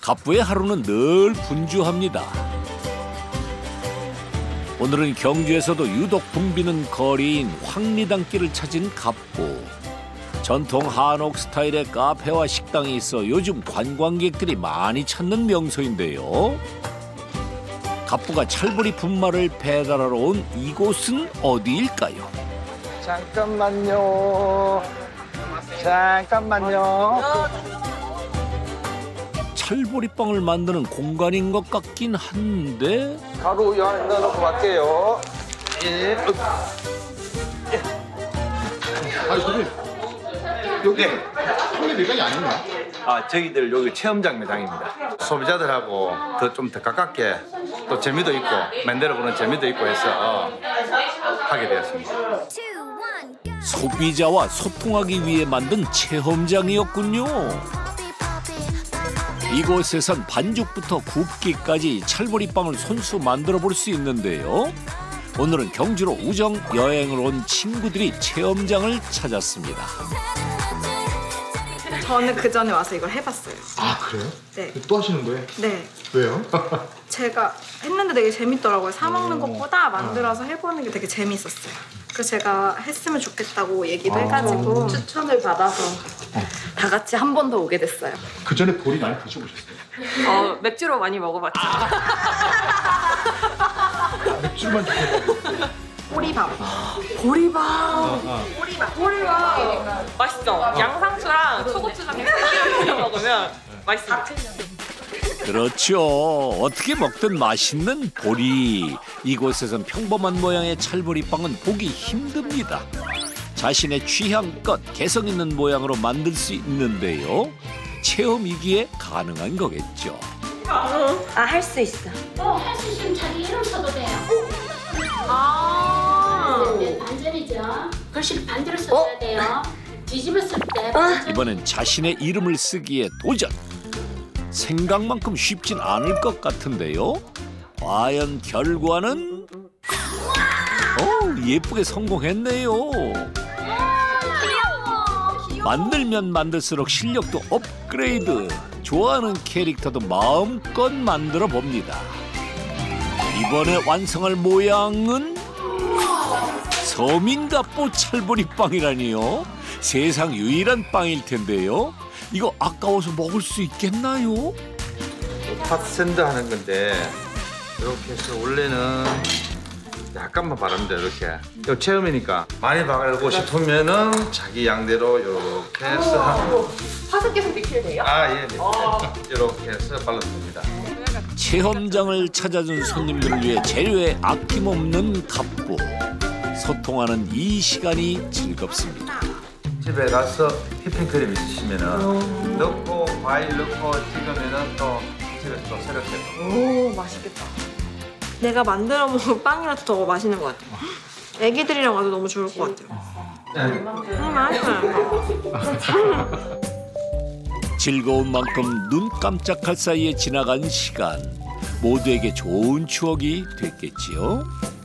갑부의 하루는 늘 분주합니다. 오늘은 경주에서도 유독 붐비는 거리인 황리단길을 찾은 갑부. 전통 한옥 스타일의 카페와 식당이 있어 요즘 관광객들이 많이 찾는 명소인데요. 갑부가 찰보리 분말을 배달하러 온 이곳은 어디일까요? 잠깐만요. 잠깐만요. 찰보리빵을 만드는 공간인 것 같긴 한데 가루 열 넣어놓고 갈게요. 예. 아니 선생님 여기 판매 매장이 아닌가? 아, 저희들 여기 체험장 매장입니다. 소비자들하고 좀 더 가깝게 또 재미도 있고 만들어보는 재미도 있고 해서 하게 되었습니다. 소비자와 소통하기 위해 만든 체험장이었군요. 이곳에선 반죽부터 굽기까지 찰보리빵을 손수 만들어 볼 수 있는데요. 오늘은 경주로 우정 여행을 온 친구들이 체험장을 찾았습니다. 저는 그 전에 와서 이걸 해봤어요. 아 그래요? 네. 또 하시는 거예요? 네. 왜요? 제가 했는데 되게 재밌더라고요. 사 먹는 것보다 만들어서 해보는 게 되게 재밌었어요. 그래서 제가 했으면 좋겠다고 얘기도 해가지고 추천을 받아서 다 같이 한 번 더 오게 됐어요. 그 전에 보리 많이 드셔보셨어요? 맥주로 많이 먹어봤죠. 맥주만 드셔보셨어요? 보리밥. 보리밥. 맛있죠? 양상추랑 초고추장 이렇게 먹으면 맛있습니다. 그렇죠. 어떻게 먹든 맛있는 보리. 이곳에선 평범한 모양의 찰보리빵은 보기 힘듭니다. 자신의 취향껏 개성 있는 모양으로 만들 수 있는데요. 체험이기에 가능한 거겠죠. 할 수 있어. 할 수 있으면 자기 이름 써도 돼요. 네, 반전이죠. 글씨를 반대로 써야 돼요. 뒤집었을 때 이번엔 자신의 이름을 쓰기에 도전. 생각만큼 쉽진 않을 것 같은데요. 과연 결과는? 예쁘게 성공했네요. 만들면 만들수록 실력도 업그레이드. 좋아하는 캐릭터도 마음껏 만들어 봅니다. 이번에 완성할 모양은 서민갑보 찰보리빵이라니요. 세상 유일한 빵일 텐데요. 이거 아까워서 먹을 수 있겠나요? 팥 샌드 하는 건데 이렇게 해서 원래는 약간만 바릅니다. 이렇게. 이거 체험이니까 많이 바르고 싶으면은 자기 양대로 이렇게 해서 하고. 팥은 계속 리필 돼요? 예. 이렇게 해서 발라줍니다. 체험장을 찾아준 손님들을 위해 재료에 아낌없는 갑부. 소통하는 이 시간이 즐겁습니다. 집에 가서 휘핑크림 있으시면은 넣고 과일 넣고 찍으면은 또 집에 또 새롭게. 오, 맛있겠다. 내가 만들어 먹은 빵이라도 더 맛있는 것 같아요. 애기들이랑 와도 너무 좋을 것 같아요. 맛있어요. 즐거운 만큼 눈 깜짝할 사이에 지나간 시간. 모두에게 좋은 추억이 됐겠지요.